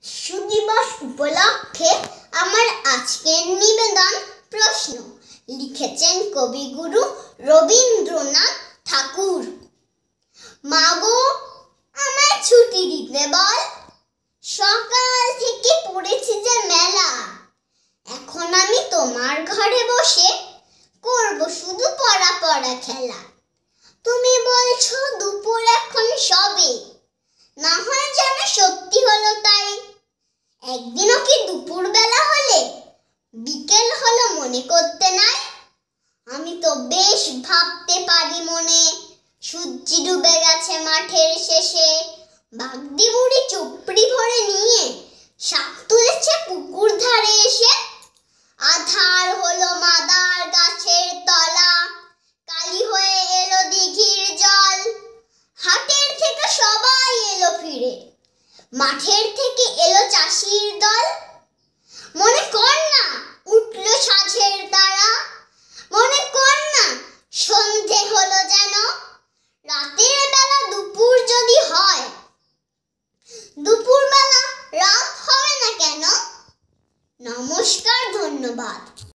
শিশু দিবস উপলক্ষে আমার আজকের নিবেদন প্রশ্ন লিখেছেন কবিগুরু রবীন্দ্রনাথ ঠাকুর। মাগো, আমায় ছুটি দিতে বল, সকাল থেকে পড়েছি যে মেলা। এখন আমি তোমার ঘরে বসে করব শুধু পড়া পড়া খেলা। তুমি বলছো দুপুর এখন সবে, না হয় যেন সত্যি হলো তাই। একদিনও কি দুপুর বেলা হলে বিকেল হলো মনে করতে নাই? আমি তো বেশ ভাবতে পারি মনে, সূর্য ডুবে গেছে মাঠের শেষে। বাগদি বুড়ি চুপড়ি ভরে নিয়ে শাক তুলেছে পুকুর ধারে এসে। আধার হলো মাদার গাছের তলা, কালি হয়ে এলো দিঘির জল। হাটের থেকে সবাই এলো ফিরে, মাঠের থেকে এলো চাষির দল। মনে কর না উঠলো সাঁঝের তারা, মনে কর না সন্ধে হলো যেন। রাতের বেলা দুপুর যদি হয়, দুপুর বেলা রাত হবে না কেন? নমস্কার, ধন্যবাদ।